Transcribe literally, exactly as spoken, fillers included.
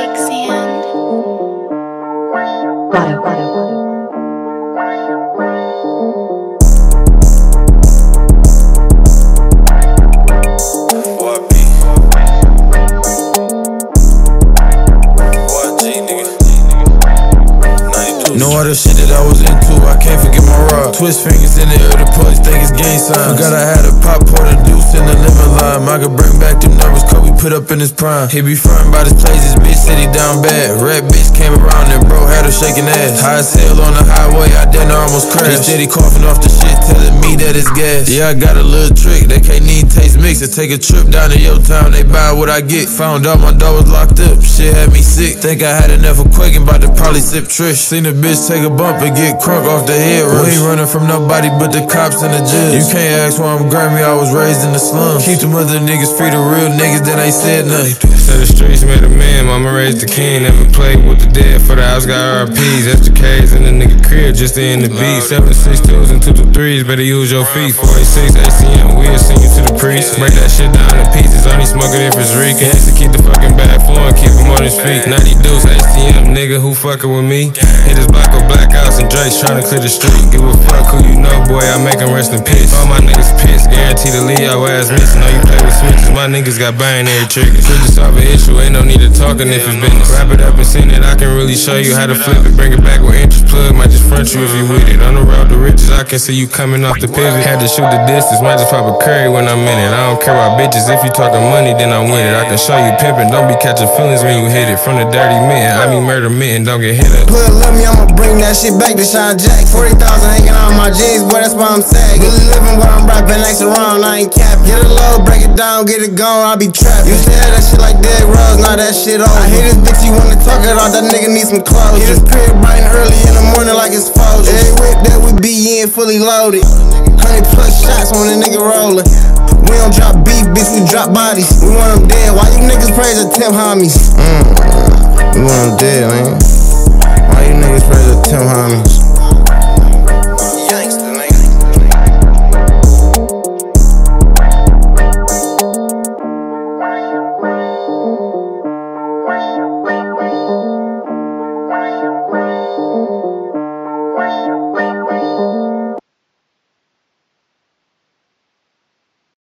Big Sand. Bottom, bottom. Know all the shit that I was into, I can't forget my rock. Twist fingers in the air, the police think it's gang signs. Forgot I had a pop, pour the deuce in the lemon lime. I could bring back them numbers, Kobe put up in his prime. He be frontin' by this place, this bitch said he down bad. Red bitch came around and bro had her shaking ass. High sail on the highway, I didn't almost crash. He steady coughing off the shit, telling me that it's gas. Yeah, I got a little trick, they can't need taste mix. And take a trip down to your town, they buy what I get. Found out my door was locked up, shit had me sick. Think I had enough of quaking, bout to probably sip Trish. Seen a bitch take a bump and get crunk off the head rush. We ain't running from nobody but the cops and the judge. You can't ask why I'm Grammy, I was raised in the slums. Keep them other niggas free, the real niggas that ain't said nothing. So the streets made a man, mama raised the king. Never played with the dead, for the house got R Ps. That's the K's in the nigga crib, just to end the beat. Seven six twos and two two threes, better use your feet. Forty-six A C M, we'll send you to the priest. Break that shit down to pieces, only smoke it if it's Rican. Has to keep the fucking bag flowing, keep him on his feet. ninety deuce H T M, nigga who fucking with me. Hit his block with black house and Drake's tryna clear the street. Give a fuck who you know, boy, I make him rest in peace. All my niggas pissed, guarantee to leave your ass missing. Know you play with switches, my niggas got binary triggers. Quick to solve an issue, ain't no need to talking if it's business. Wrap it up and send it, I can really show you how to flip it. Bring it back with interest plug, might just front you if you with it. On the road to riches, I can see you coming off the pivot. Had to shoot the distance, might just pop a curry when I'm in it. I don't care about bitches, if you talking money, then I'm with it. I can show you pimping, don't be catching feelings when you hit it. From the dirty mitten, I mean murder mitten, don't get hit up. Plug love me, I'ma bring that shit back to Sean Jack. Forty thousand hanging on my jeans, boy, that's why I'm sad. Really living where I'm rapping, next around, I ain't capping. Get it low, break it down, get it gone, I be trapped. Used to have that shit like Dead Rose, now that shit over. I hear this bitch, you wanna talk it off, that nigga need some clothes. Hit his crib bright and early in the morning like it's Folgers. Every whip that we be in, fully loaded. Hundred plus shots when a nigga rollin'. We don't drop beef, bitch, we drop bodies. We want them dead, why you niggas praise the Tim homies? Mm. We want them dead, man. Why you niggas praise the Tim homies?